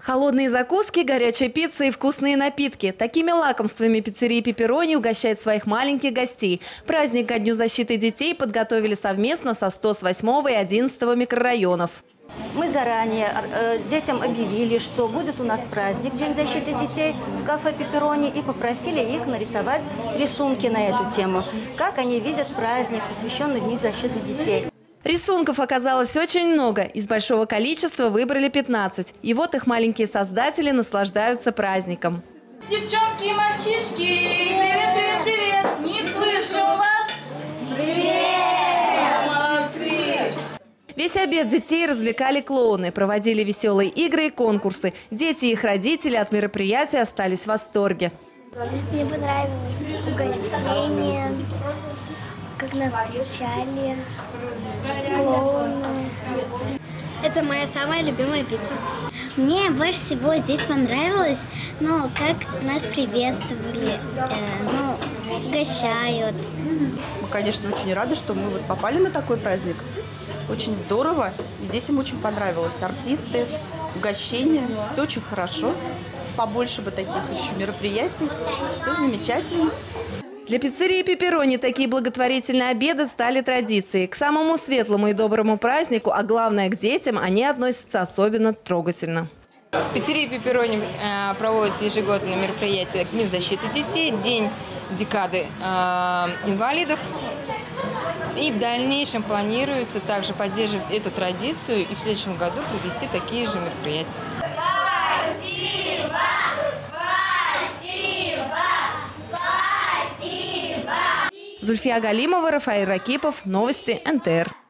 Холодные закуски, горячая пицца и вкусные напитки. Такими лакомствами пиццерии «Пепперони» угощает своих маленьких гостей. Праздник ко Дню защиты детей подготовили совместно со 108 и 11 микрорайонов. Мы заранее детям объявили, что будет у нас праздник День защиты детей в кафе «Пепперони», и попросили их нарисовать рисунки на эту тему. Как они видят праздник, посвященный Дню защиты детей. Рисунков оказалось очень много. Из большого количества выбрали 15. И вот их маленькие создатели наслаждаются праздником. Девчонки и мальчишки, привет, привет, привет! Не слышу вас! Привет! Молодцы! Весь обед детей развлекали клоуны, проводили веселые игры и конкурсы. Дети и их родители от мероприятия остались в восторге. Мне понравилось угощение, как нас встречали, клоуны. Это моя самая любимая пицца. Мне больше всего здесь понравилось, как нас приветствовали, угощают. Мы, конечно, очень рады, что мы попали на такой праздник. Очень здорово, и детям очень понравилось. Артисты, угощения, все очень хорошо. Побольше бы таких еще мероприятий. Все замечательно. Для пиццерии «Пепперони» такие благотворительные обеды стали традицией. К самому светлому и доброму празднику, а главное к детям, они относятся особенно трогательно. В пиццерии «Пепперони» проводится ежегодное мероприятие к Дню защиты детей, День декады инвалидов. И в дальнейшем планируется также поддерживать эту традицию и в следующем году провести такие же мероприятия. Зульфия Галимова, Рафаэль Ракипов. Новости НТР.